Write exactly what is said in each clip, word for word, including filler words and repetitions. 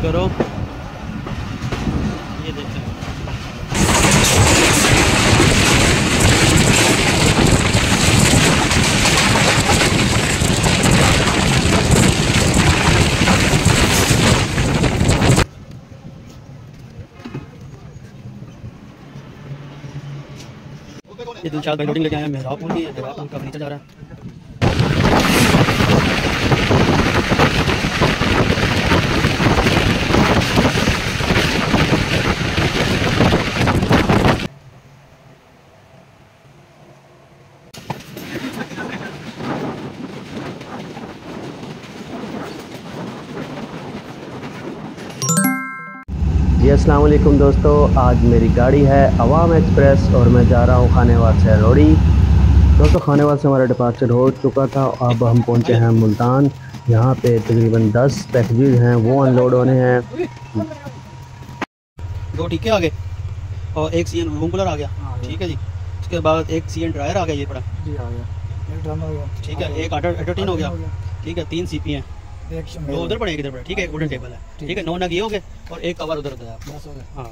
करो। ये देखते हैं ये दिलशाद भाई लोडिंग लेके आए हैं मेहरापुर की। मेहरापुर का नीचे जा रहा है। जी अस्सलाम वालेकुम दोस्तों, आज मेरी गाड़ी है अवाम एक्सप्रेस और मैं जा रहा हूँ खानेवाल से रोहड़ी। दोस्तों खानेवाल से हमारा डिपार्चर हो चुका था। अब हम पहुँचे हैं मुल्तान। यहाँ पे तकरीबन दस पैकेजेस हैं वो अनलोड होने हैं। दो टीके आ गए और एक सी एन रूम कूलर आ गया। ठीक है जी। उसके बाद एक सी एन ड्रायर आ गया। ये बड़ा जी आ गया, एक ड्रम आ गया। ठीक है, एक एटोटीन हो गया। ठीक है, तीन सी पी हैं, दो उधर पड़े एक इधर पड़े। ठीक है, एक वुडन टेबल है। ठीक है, नौ नग ये हो गए और एक कवर उधर उधर है। हाँ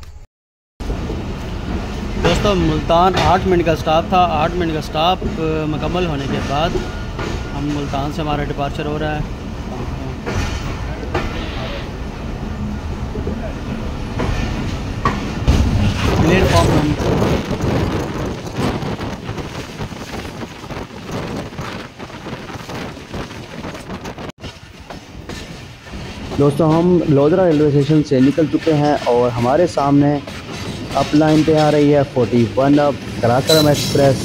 दोस्तों, मुल्तान आठ मिनट का स्टॉप था। आठ मिनट का स्टॉप मुकम्मल होने के बाद हम मुल्तान से हमारा डिपार्चर हो रहा है। प्लेटफॉर्म दोस्तों हम लोधरा रेलवे स्टेशन से निकल चुके हैं और हमारे सामने अप लाइन पे आ रही है forty one up Karakoram express.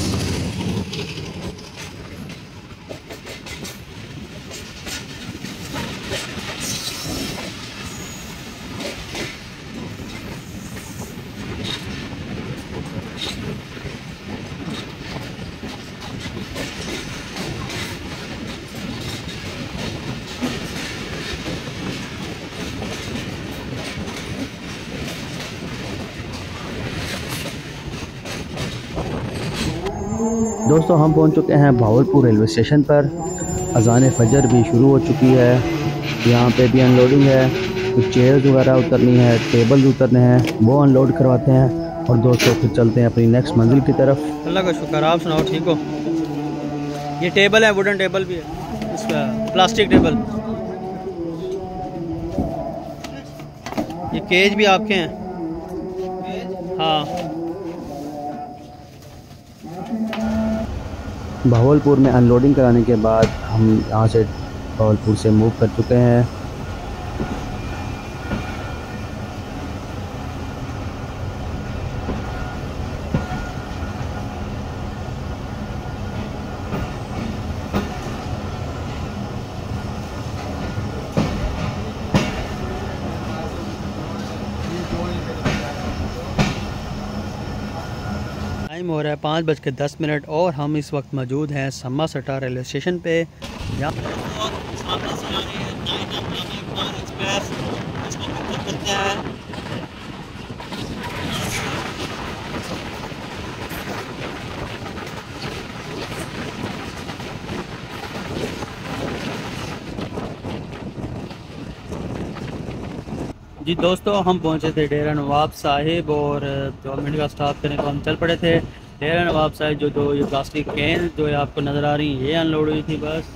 दोस्तों हम पहुंच चुके हैं भावलपुर रेलवे स्टेशन पर। अज़ान फजर भी शुरू हो चुकी है। यहाँ पे भी अनलोडिंग है। कुछ चेयर्स वगैरह उतरनी है, टेबल उतरने हैं, वो अनलोड करवाते हैं और दोस्तों फिर चलते हैं अपनी नेक्स्ट मंजिल की तरफ। अल्लाह का शुक्र, आप सुनाओ ठीक हो। ये टेबल है, वुडन टेबल भी है, इसका प्लास्टिक टेबल। ये केज भी आपके हैं। हाँ, भावलपुर में अनलोडिंग कराने के बाद हम यहाँ से भावलपुर से मूव कर चुके हैं। टाइम हो रहा है पाँच बज के दस मिनट और हम इस वक्त मौजूद हैं सम्मा सटा रेलवे स्टेशन पे। यहाँ जी दोस्तों, हम पहुंचे थे डेरा नवाब साहिब और दो मिनट का स्टॉप करने को हम चल पड़े थे। डेरा नवाब साहिब जो दो ये प्लास्टिक कैन जो आपको नज़र आ रही हैं ये अनलोड हुई थी बस।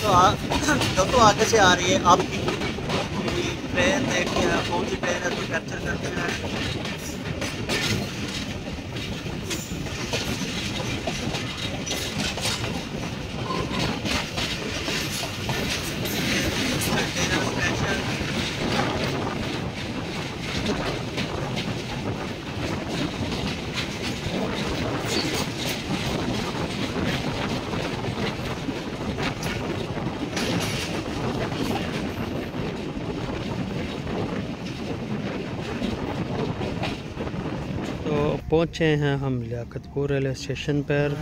दोस्तों आ दोस्तों आगे से आ रही है आपकी ट्रेन। देखते हैं कौन सी ट्रेन है तो कैप्चर करते हैं। पहुँचे हैं हम लियाकतपुर रेलवे स्टेशन पर।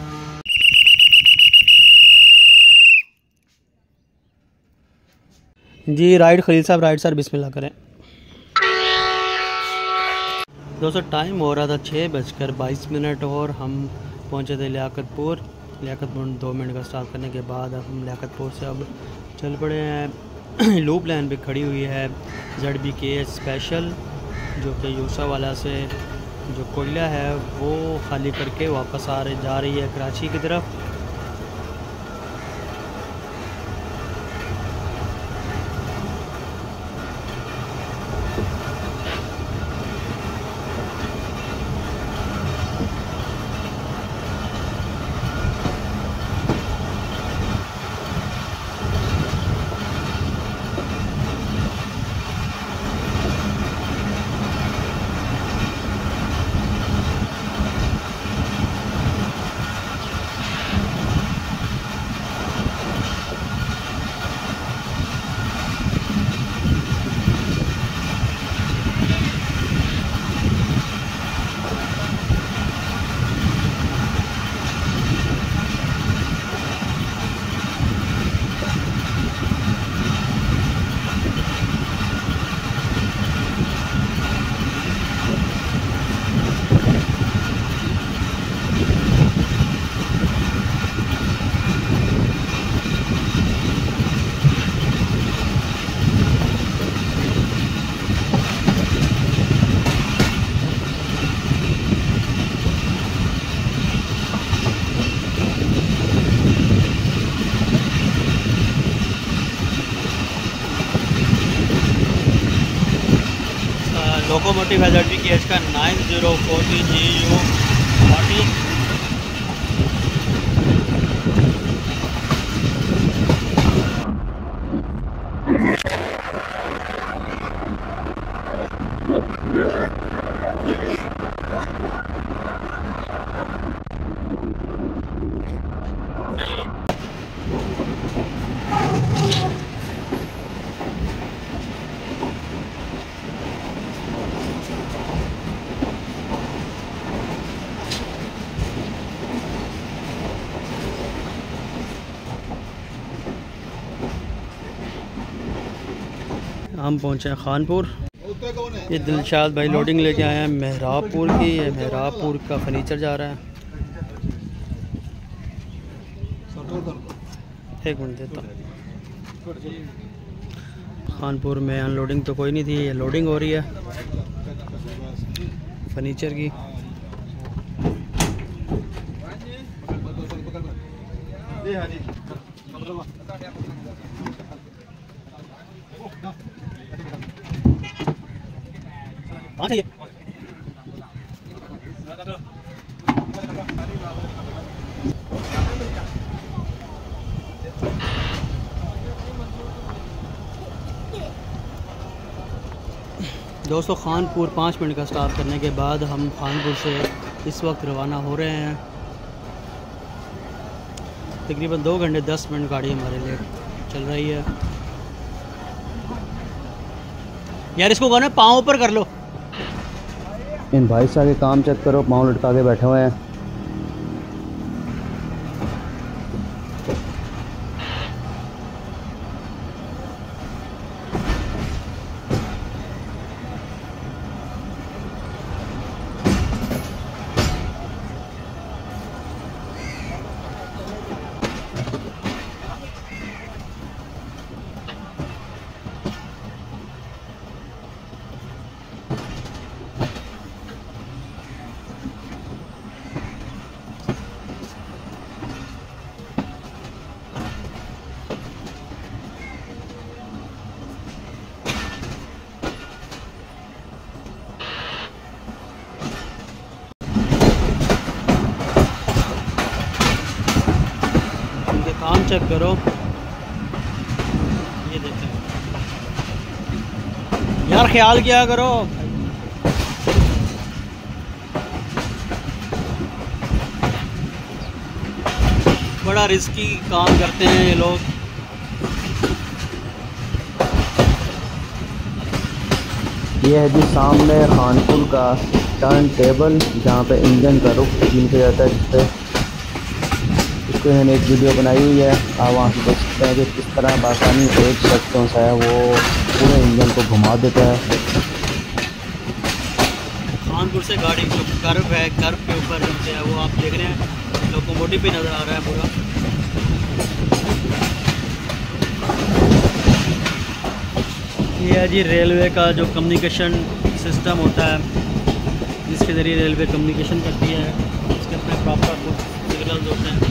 जी राइट खलील साहब, राइट सर, बिस्मिल्लाह करें। दोस्तों टाइम हो रहा था छः बजकर बाईस मिनट और हम पहुँचे थे लियाकतपुर। लियाकतपुर दो मिनट का स्टार्ट करने के बाद हम लियाकतपुर से अब चल पड़े हैं। लूप लाइन पे खड़ी हुई है जेड बी के स्पेशल, जो कि यूसा वाला से जो कोयला है वो खाली करके वापस आ रही जा रही है कराची की तरफ। लोकोमोटिव है जेड बी के एच का nine zero forty G U forty. हम पहुँचे हैं खानपुर। ये दिलशाद भाई लोडिंग लेके आए हैं मेहराबपुर की। ये मेहराबपुर का फर्नीचर जा रहा है। एक मिनट देता हूँ। खानपुर में अनलोडिंग तो कोई नहीं थी, ये लोडिंग हो रही है फर्नीचर की। दोस्तों खानपुर पाँच मिनट का स्टॉप करने के बाद हम खानपुर से इस वक्त रवाना हो रहे हैं। तकरीबन दो घंटे दस मिनट गाड़ी हमारे लेट चल रही है। यार इसको कहना पाँव ऊपर कर लो। इन भाई साहब के काम चेक करो, पाँव लटका के बैठे हुए हैं। चेक करो, ये देखें यार, ख्याल किया करो। बड़ा रिस्की काम करते हैं ये लोग। ये है जी सामने खानपुर का टर्न टेबल, जहाँ पे इंजन का रुख तब्दील किया जाता है, जिसपे इसको मैंने एक वीडियो बनाई हुई है। आप वहाँ से देख सकते हैं कि किस तरह बासानी एक शख्सों से है वो पूरे इंजन को घुमा देता है। खानपुर से गाड़ी जो कर्व है, कर्व के ऊपर जो है वो आप देख रहे हैं, लोकोमोटिव भी नज़र आ रहा है पूरा। ये है जी रेलवे का जो कम्युनिकेशन सिस्टम होता है, जिसके ज़रिए रेलवे कम्युनिकेशन करती है। इसके अपने प्रॉपर सिग्नल्स होते हैं।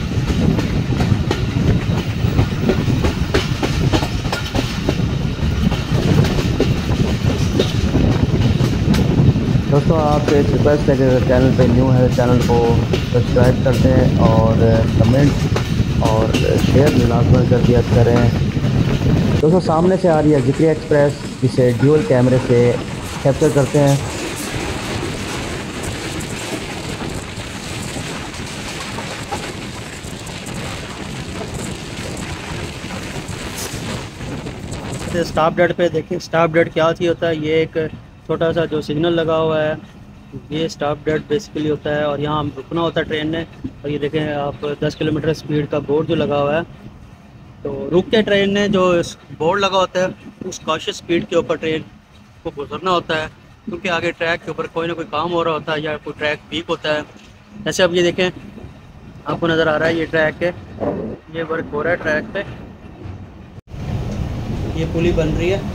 दोस्तों आपसे एक रिक्वेस्ट है कि अगर चैनल पे न्यू है चैनल को सब्सक्राइब कर दें और कमेंट और शेयर लाजमन कर दिया करें। दोस्तों सामने से आ रही है ज़करिया एक्सप्रेस, जिसे ड्यूल कैमरे से कैप्चर करते हैं। स्टॉप डेट पे देखिए, स्टॉप डेट क्या होती होता है। ये एक छोटा सा जो सिग्नल लगा हुआ है, ये स्टॉप डेट बेसिकली होता है। और यहाँ रुकना होता है ट्रेन ने। और ये देखें आप दस किलोमीटर स्पीड का बोर्ड जो लगा हुआ है, तो रुक के ट्रेन ने जो बोर्ड लगा होता है उस कॉशियस स्पीड के ऊपर ट्रेन को गुजरना होता है, क्योंकि आगे ट्रैक के ऊपर कोई ना कोई काम हो रहा होता है या कोई ट्रैक वीक होता है। जैसे अब ये देखें, आपको नज़र आ रहा है ये ट्रैक है, ये वर्क हो रहा है ट्रैक पे, ये पुली बन रही है।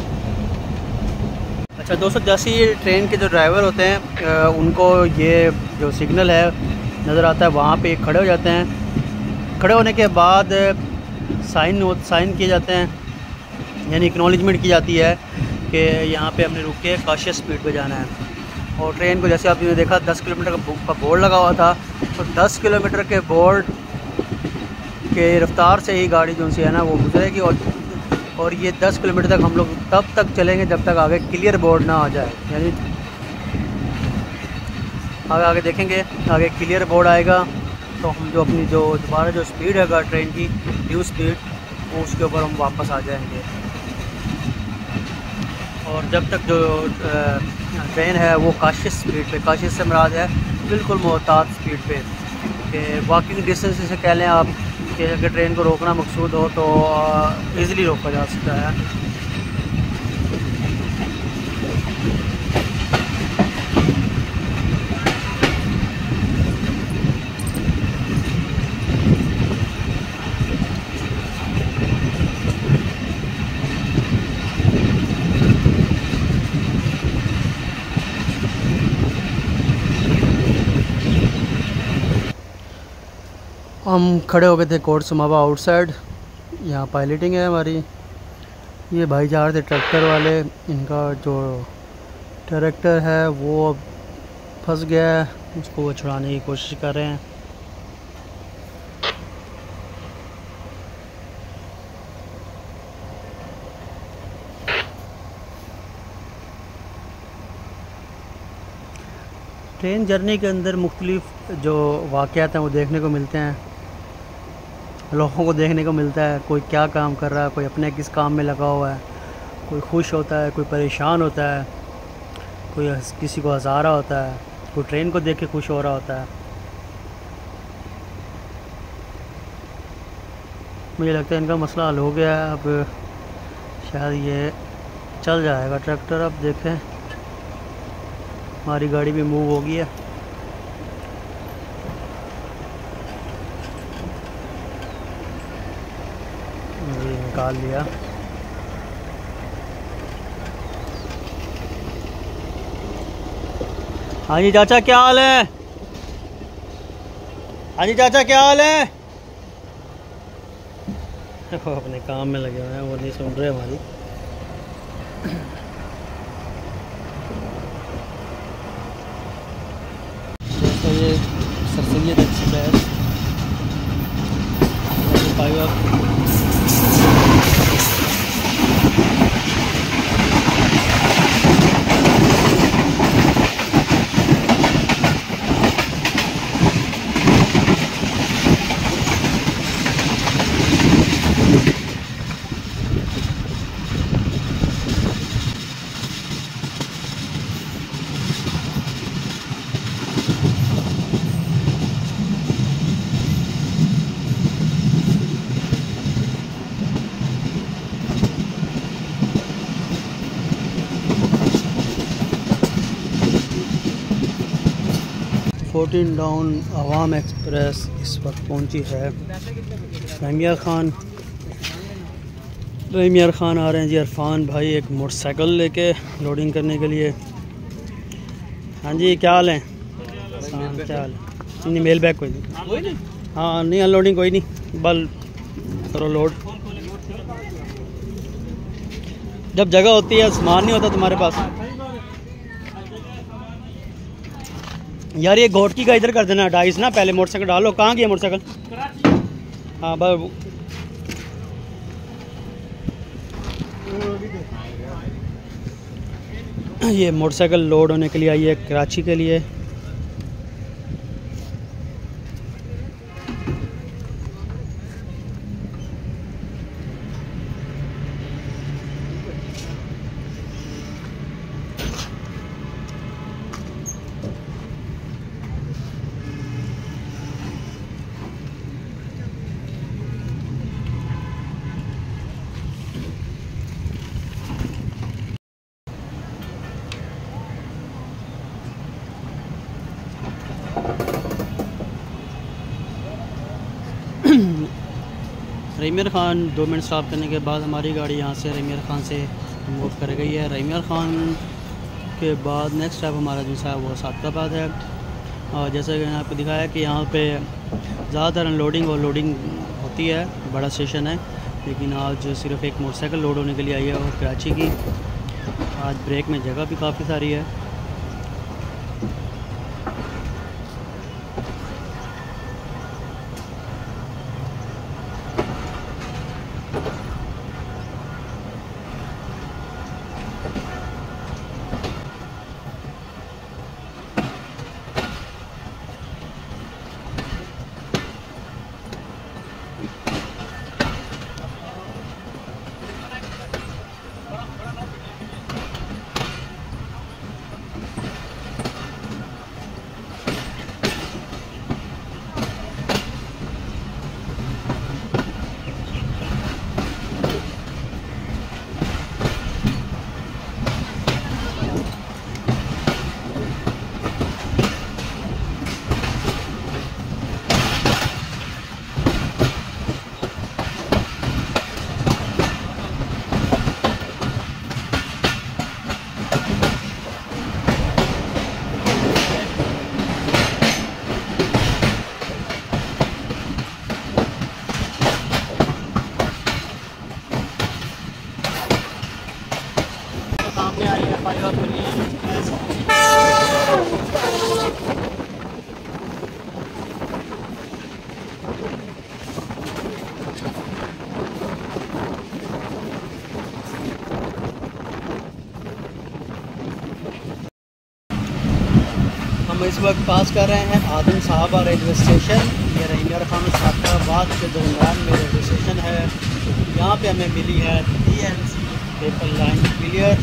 अच्छा दोस्तों, जैसे ये ट्रेन के जो ड्राइवर होते हैं उनको ये जो सिग्नल है नज़र आता है, वहाँ पे खड़े हो जाते हैं। खड़े होने के बाद साइन साइन किए जाते हैं, यानी एक्नॉलेजमेंट की जाती है कि यहाँ पे हमने रुक के कॉशियस स्पीड पे जाना है। और ट्रेन को जैसे आपने देखा दस किलोमीटर का बोर्ड लगा हुआ था, तो दस किलोमीटर के बोर्ड के रफ्तार से ही गाड़ी जो सी है ना वो गुजरेगी। और और ये दस किलोमीटर तक हम लोग तब तक चलेंगे जब तक आगे क्लियर बोर्ड ना आ जाए, यानी आगे आगे देखेंगे, आगे क्लियर बोर्ड आएगा तो हम जो अपनी जो दोबारा जो स्पीड है ट्रेन की न्यू स्पीड, वो उसके ऊपर हम वापस आ जाएंगे। और जब तक जो ट्रेन है वो काशिश स्पीड पे, काशिश से मुराद है बिल्कुल मोहतात स्पीड पे, कि वॉकिंग डिस्टेंस से कह लें आप कि अगर ट्रेन को रोकना मकसूद हो तो ईज़िली रोका जा सकता है। हम खड़े हो गए थे कोट सुमावा आउटसाइड, यहाँ पायलटिंग है हमारी। ये भाई जा रहे थे ट्रैक्टर वाले, इनका जो ट्रैक्टर है वो अब फंस गया है, उसको वो छुड़ाने की कोशिश कर रहे हैं। ट्रेन जर्नी के अंदर मुख्तलिफ जो वाक़यात हैं वो देखने को मिलते हैं, लोगों को देखने को मिलता है। कोई क्या काम कर रहा है, कोई अपने किस काम में लगा हुआ है, कोई खुश होता है, कोई परेशान होता है, कोई किसी को हंसा रहा होता है, कोई ट्रेन को देख के खुश हो रहा होता है। मुझे लगता है इनका मसला हल हो गया है, अब शायद ये चल जाएगा ट्रैक्टर। अब देखें, हमारी गाड़ी भी मूव हो गई है। ये निकाल लिया। हाँ जी चाचा, क्या हाल है? हाँ जी चाचा, क्या हाल है? वो अपने काम में लगे हुए हैं, वो नहीं सुन रहे हमारी। दोस्तों ये सैयद एक्सप्रेस आप। फोर्टीन डाउन अवाम एक्सप्रेस इस वक्त पहुंची है। रहीम खान रहीम खान आ रहे हैं जी। इरफान भाई एक मोटरसाइकिल लेके लोडिंग करने के लिए। हाँ जी, क्या हाल है? क्या हाल है? नहीं, मेल बैग कोई नहीं। हाँ नहीं, अनलोडिंग कोई नहीं, बल करो लोड। जब जगह होती है, सामान नहीं होता तुम्हारे पास। यार ये घोटकी का इधर कर देना डाइस ना, पहले मोटरसाइकिल डालो। कहाँ गया मोटरसाइकिल? हाँ बस ये मोटरसाइकिल लोड होने के लिए आई है कराची के लिए। रहीम खान दो मिनट स्टॉप करने के बाद हमारी गाड़ी यहाँ से रहीम खान से मूव कर गई है। रहीम खान के बाद नेक्स्ट स्टॉप हमारा जो है वो सदकाबाद है। और जैसे कि मैंने आपको दिखाया कि यहाँ पे ज़्यादातर अनलोडिंग और लोडिंग होती है, बड़ा स्टेशन है। लेकिन आज सिर्फ एक मोटरसाइकिल लोड होने के लिए आई है और कराची की। आज ब्रेक में जगह भी काफ़ी सारी है। हम इस वक्त पास कर रहे हैं आदम साहब रेलवे स्टेशन। ये रहीम खान सदकाबाद के दरमियान में रेलवे स्टेशन है। यहाँ पे हमें मिली है D N C paper line clear.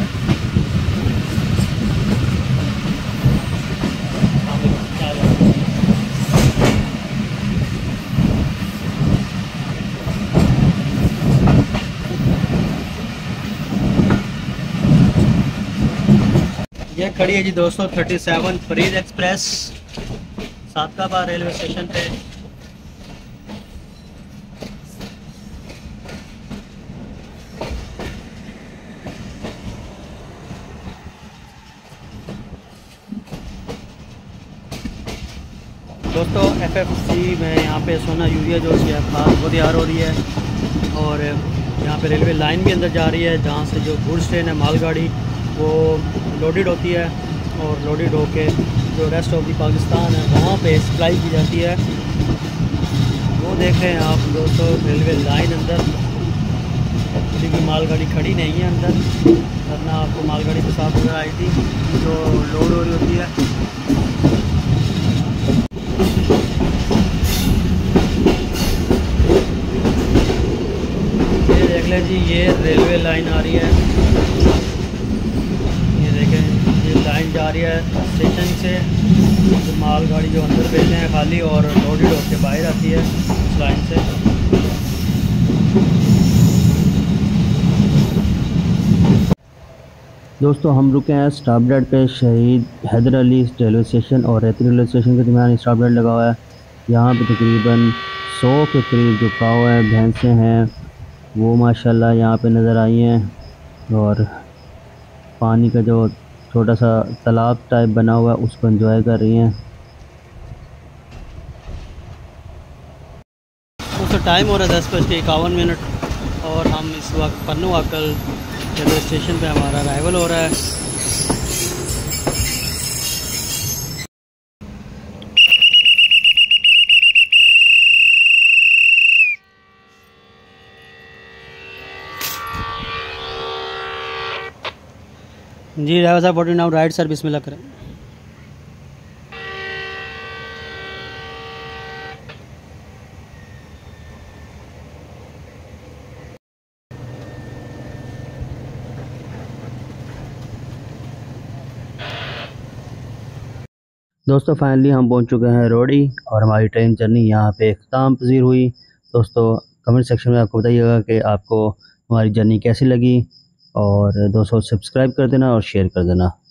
ये खड़ी है जी दोस्तों thirty seven Farid express Sadiqabad railway station पे। दोस्तों एफ एफ सी में यहाँ पे सोना यूरिया जो है खास वो तैयार हो रही है। और यहाँ पे रेलवे लाइन भी अंदर जा रही है, जहाँ से जो गुड्स ट्रेन है मालगाड़ी वो लोडेड होती है और लोडेड होके जो रेस्ट ऑफ दी पाकिस्तान है वहाँ पे सप्लाई की जाती है। वो वो देख रहे हैं आप दोस्तों रेलवे लाइन अंदर, क्योंकि मालगाड़ी खड़ी नहीं है अंदर, वरना आपको मालगाड़ी के साथ नजर आई थी जो लोड हो रही होती है। ये देख लें जी, ये रेलवे लाइन आ रही है, ये देखें ये लाइन जा रही है स्टेशन से, तो मालगाड़ी जो अंदर भेजते हैं खाली और लोडेड होकर बाहर आती है उस लाइन से। दोस्तों हम रुके हैं स्टॉप डेट पे शहीद हैदर अली रेलवे स्टेशन और रेती रेलवे स्टेशन के दरमियान स्टॉप डेट लगा हुआ है। यहाँ पे तकरीबन सौ के करीब जो काव है भैंसें हैं वो माशाल्लाह यहाँ पे नज़र आई हैं, और पानी का जो छोटा सा तालाब टाइप बना हुआ है उसको एंजॉय कर रही हैं। उसका टाइम हो रहा है दस बज के इक्यावन मिनट और हम इस वक्त पन्नू आकल रेलवे स्टेशन पे हमारा अराइवल हो रहा है। जी ड्राइवर साहब फोर्टी नाउ राइट सर, बिस्मिल्लाह करें। दोस्तों फाइनली हम पहुंच चुके हैं रोहड़ी और हमारी ट्रेन जर्नी यहाँ पे इख्तिताम पजीर हुई। दोस्तों कमेंट सेक्शन में आपको बताइएगा कि आपको हमारी जर्नी कैसी लगी, और दोस्तों सब्सक्राइब कर देना और शेयर कर देना।